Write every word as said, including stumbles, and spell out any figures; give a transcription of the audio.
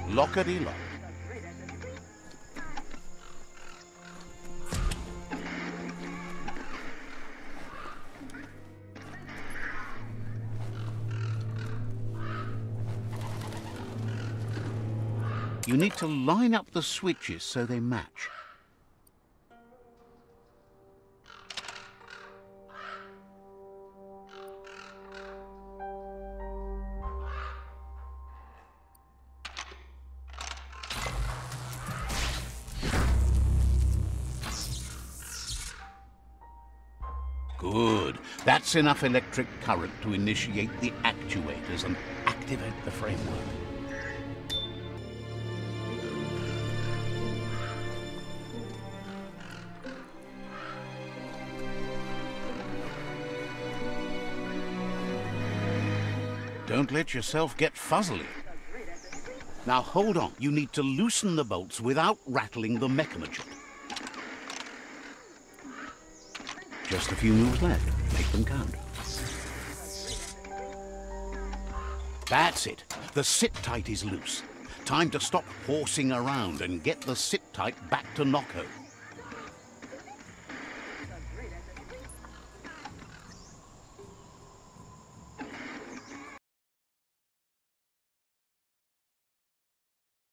Lockety-lock. You need to line up the switches so they match. Good. That's enough electric current to initiate the actuators and activate the framework. Don't let yourself get fuzzily. Now hold on. You need to loosen the bolts without rattling the Mekamjut. Just a few moves left. Make them count. That's it. The sit-tight is loose. Time to stop horsing around and get the sit-tight back to Nocco.